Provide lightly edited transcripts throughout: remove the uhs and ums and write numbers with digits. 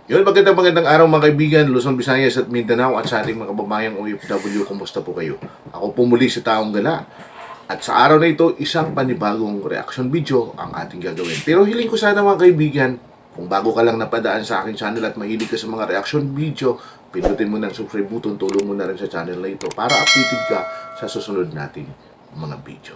Yun, magandang araw mga kaibigan, Luzon, Visayas at Mindanao at sa ating mga kababayang OFW, kumusta po kayo? Ako po muli si Taong Gala. At sa araw na ito, isang panibagong reaction video ang ating gagawin. Pero hiling ko sana mga kaibigan, kung bago ka lang napadaan sa aking channel at mahilig ka sa mga reaction video, pindutin mo ng subscribe button, tulong mo na rin sa channel na ito para updated ka sa susunod nating mga video.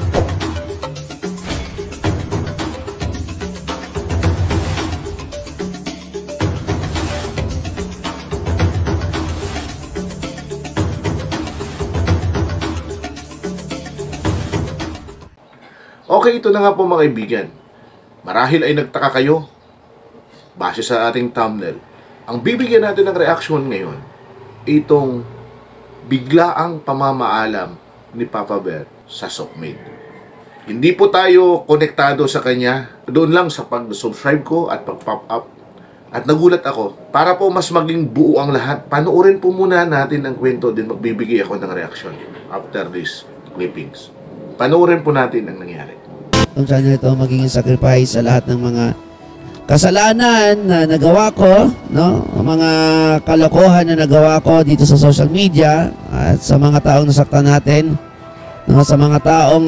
Okay, ito na nga po mga kaibigan. Marahil ay nagtaka kayo base sa ating thumbnail. Ang bibigyan natin ng reaction ngayon, itong biglaang pamamaalam ni Papa Bear sa Sockmate. Hindi po tayo konektado sa kanya. Doon lang sa pag-subscribe ko at pag-pop up. At nagulat ako, para po mas maging buo ang lahat, panoorin po muna natin ang kwento, din magbibigay ako ng reaction after this clippings. Panoorin po natin ang nangyari. Itong channel ito magiging sacrifice sa lahat ng mga kasalanan na nagawa ko, no? Mga kalokohan na nagawa ko dito sa social media at sa mga taong nasaktan natin, no? Sa mga taong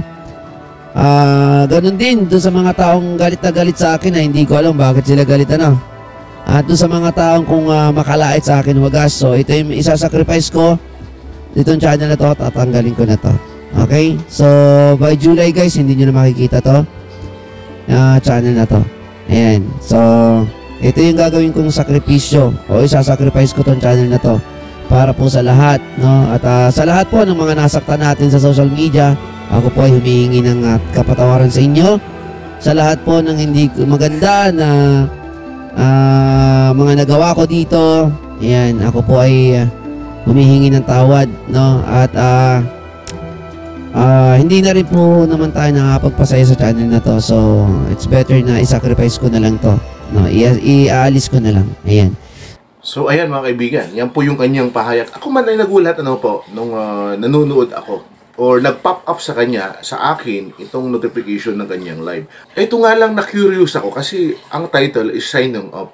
ganun din doon sa mga taong galit na galit sa akin na hindi ko alam bakit sila galit at doon sa mga taong kung makalait sa akin wagas. So ito yung isa-sacrifice ko ditong channel na to, tatanggalin ko na to. Okay? So, by July guys, hindi nyo na makikita to channel na to. Ayan. So, ito yung gagawin kong sakripisyo o isa-sacrifice ko tong channel na to para po sa lahat, no? At sa lahat po ng mga nasaktan natin sa social media, ako po ay humihingi ng kapatawaran sa inyo. Sa lahat po ng hindi maganda na mga nagawa ko dito, ayan, ako po ay humihingi ng tawad, no? At hindi na rin po naman tayo nakapagpasaya sa channel na to. So, it's better na i-sacrifice ko na lang to. No, i-aalis ko na lang. Ayan. So, ayan mga kaibigan. Yan po yung kanyang pahayag. Ako man ay nagulat nung nanonood ako or nag-pop up sa kanya, sa akin, itong notification ng kanyang live. Ito nga lang na-curious ako kasi ang title is Signing of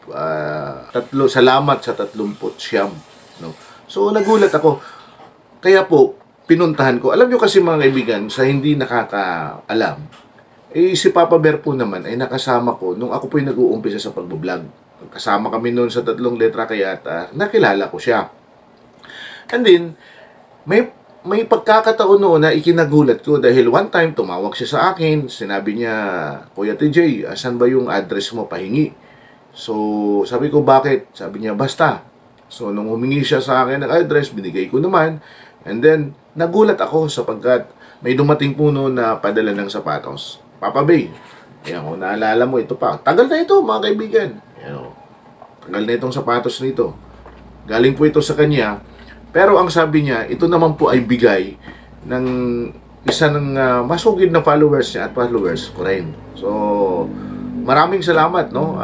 Salamat sa 39. No? So, nagulat ako. Kaya po, pinuntahan ko. Alam nyo kasi mga kaibigan, sa hindi nakakaalam, si Papa Bear po naman ay nakasama ko nung ako po yung nag-uumpisa sa pag-vlog. Kasama kami noon sa 3 letra kaya nakilala ko siya. And then, may pagkakataon noon na ikinagulat ko dahil one time tumawag siya sa akin, sinabi niya, Kuya TJ, asan ba yung address mo, pahingi? So, sabi ko, bakit? Sabi niya, basta. So, nung humingi siya sa akin ng address, binigay ko naman. And then, nagulat ako sapagkat may dumating po noon na padala ng sapatos. Papa Bay, ayan, kung naalala mo, ito pa. Tagal na ito, mga kaibigan. Ayan, tagal na itong sapatos nito. Galing po ito sa kanya. Pero ang sabi niya, ito naman po ay bigay ng isa ng masugid na followers niya at followers ko rin. So, maraming salamat, no?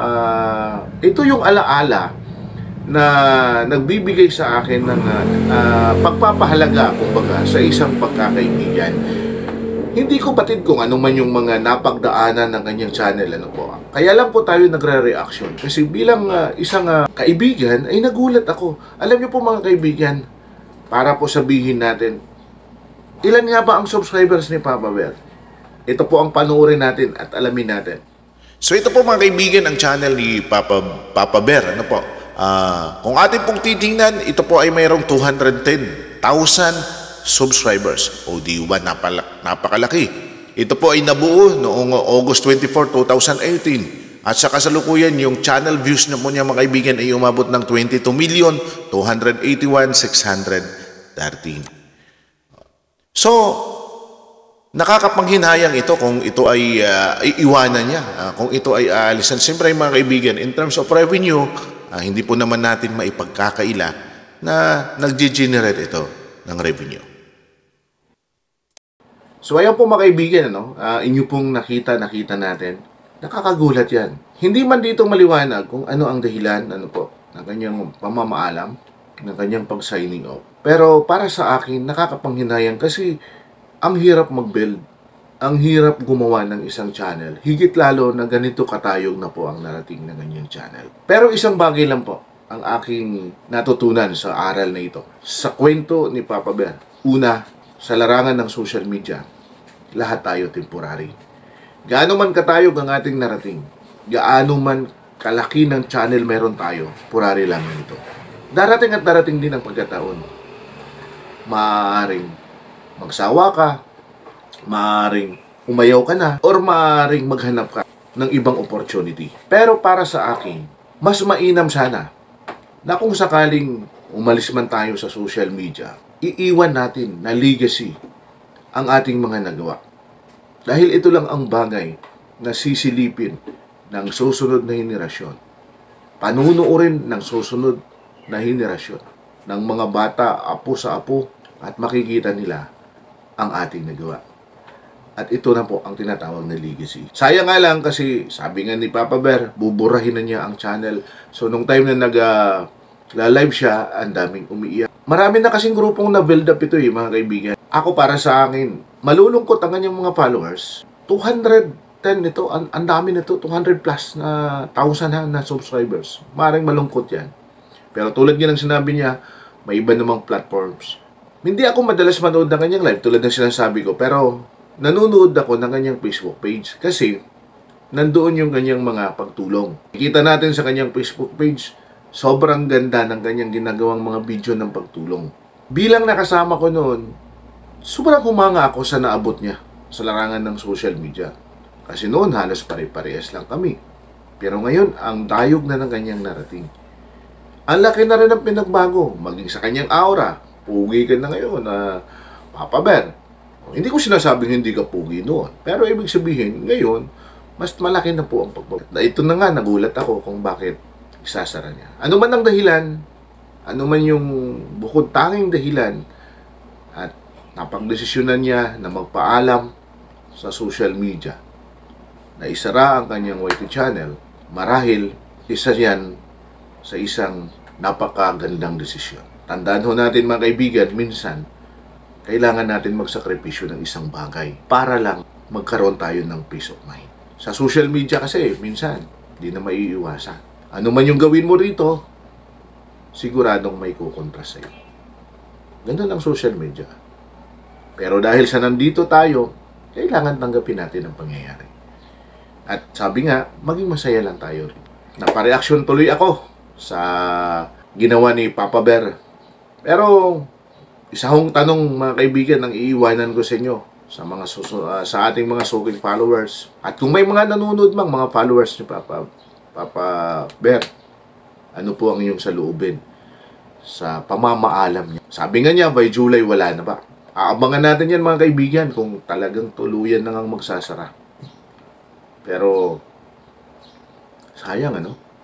Ito yung alaala na nagbibigay sa akin ng pagpapahalaga kumbaga sa isang pagkakaibigan. Hindi ko batid kung ano man yung mga napagdaanan ng kanyang channel, ano po. Kaya lang po tayo nagre-reaction kasi bilang isang kaibigan ay nagulat ako. Alam niyo po mga kaibigan, para po sabihin natin, ilan nga ba ang subscribers ni Papa Bear? Ito po ang panoorin natin at alamin natin. So ito po mga kaibigan ang channel ni Papa Bear, ano po? Kung atin pong titingnan, ito po ay mayroong 210,000 subscribers. O di ba, napakalaki. Ito po ay nabuo noong August 24, 2018. At sa kasalukuyan, yung channel views na po niya mga kaibigan ay umabot ng 22,281,613. So, nakakapanghinayang ito kung ito ay iiwanan niya, kung ito ay aalisan. Siyempre mga kaibigan, in terms of revenue, hindi po naman natin maipagkakaila na nag-generate ito ng revenue. So ayan po mga kaibigan, inyo pong nakita natin. Nakakagulat yan. Hindi man dito maliwanag kung ano ang dahilan ng kanyang pamamaalam, ng kanyang pag-signing off. Pero para sa akin, nakakapanghinayang kasi ang hirap mag-build ang hirap gumawa ng isang channel. Higit lalo na ganito katayog na po ang narating ng ganyang channel. Pero isang bagay lang po ang aking natutunan sa aral na ito. Sa kwento ni Papa Bear. Una, sa larangan ng social media, lahat tayo temporary. Gaano man katayog ang ating narating, gaano man kalaki ng channel meron tayo, temporary lang ito. Darating at darating din ang pagkataon. Maaaring magsawa ka, maaaring umayaw ka na, or maaaring maghanap ka ng ibang opportunity. Pero para sa akin, mas mainam sana na kung sakaling umalis man tayo sa social media, iiwan natin na legacy ang ating mga nagawa. Dahil ito lang ang bagay na sisilipin ng susunod na henerasyon. Panunuorin ng susunod na henerasyon ng mga bata, apo sa apo, at makikita nila ang ating nagawa. At ito na po ang tinatawag na legacy. Sayang nga lang kasi sabi nga ni Papa Bear, buburahin na niya ang channel. So nung time na nag-live siya, ang daming umiiyak. Marami na kasing grupong na-build up ito mga kaibigan. Ako para sa akin, malulungkot ang kanyang mga followers. 210 nito, ang dami nito, 200 plus na 1,000 na subscribers. Maring malungkot yan. Pero tulad nga ng sinabi niya, may iba namang platforms. Hindi ako madalas manood ng kanyang live tulad ng sinasabi ko, pero nanonood ako ng kanyang Facebook page kasi nandoon yung kanyang mga pagtulong. Kita natin sa kanyang Facebook page, sobrang ganda ng kanyang ginagawang mga video ng pagtulong. Bilang nakasama ko noon, sobrang humanga ako sa naabot niya sa larangan ng social media. Kasi noon halos pare-parehas lang kami. Pero ngayon, ang dayog na ng kanyang narating. Ang laki na rin ang pinagbago, maging sa kanyang aura. Pugi ka na ngayon na Papa Bear. Hindi ko sinasabing hindi ka pugi noon. Pero ibig sabihin, ngayon, mas malaki na po ang pagbabago. Ito na nga, nagulat ako kung bakit isasara niya. Ano man ang dahilan, ano man yung bukod tanging dahilan, at napagdesisyonan niya na magpaalam sa social media na isara ang kanyang YT channel, marahil isa yan sa isang napakagandang desisyon. Tandaan ho natin mga kaibigan, minsan, kailangan natin magsakripisyo ng isang bagay para lang magkaroon tayo ng peace of mind. Sa social media kasi, minsan, di na maiiwasan. Ano man yung gawin mo rito, siguradong may kukontra sa'yo. Ganun ang social media. Pero dahil sa nandito tayo, kailangan tanggapin natin ang pangyayari. At sabi nga, maging masaya lang tayo. Napareaksyon tuloy ako sa ginawa ni Papa Bear. Pero isa hong tanong mga kaibigan ang iiwanan ko sa inyo sa ating mga suking followers. At kung may mga nanonood mang mga followers ni Papa Bear, ano po ang inyong saloobin sa pamamaalam niya? Sabi nga niya, by July wala na ba? Aabangan natin yan mga kaibigan kung talagang tuluyan na ngang magsasara. Pero sayang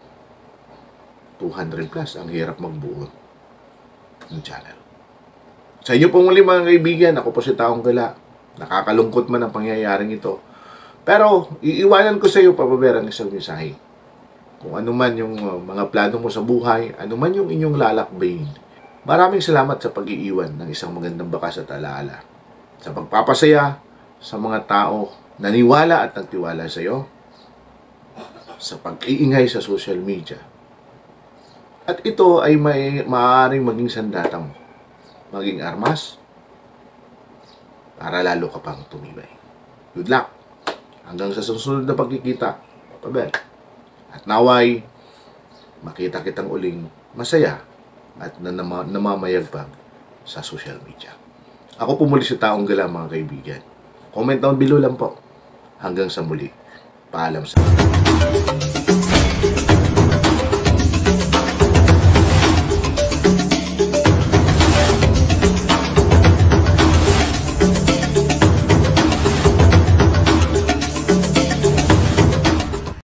200 plus, ang hirap magbuo ng channel. Sa inyo pong muli mga kaibigan, ako po si Taong Gala. Nakakalungkot man ang pangyayaring ito. Pero iiwanan ko sa iyo, Papa Bear, ang isang mensahe. Kung ano man yung mga plano mo sa buhay, ano man yung inyong lalakbayin, maraming salamat sa pag-iiwan ng isang magandang bakas at alaala. Sa pagpapasaya sa mga tao naniwala at nagtiwala sa iyo, sa pag-iingay sa social media. At ito ay maaaring maging sandatang, maging armas, para lalo ka pang tumibay. Good luck! Hanggang sa susunod na pagkikita, Papa Bear. At naway, makita kitang uling masaya at namamayagpag sa social media. Ako po muli si Taong Gala mga kaibigan. Comment down below lang po. Hanggang sa muli. Paalam sa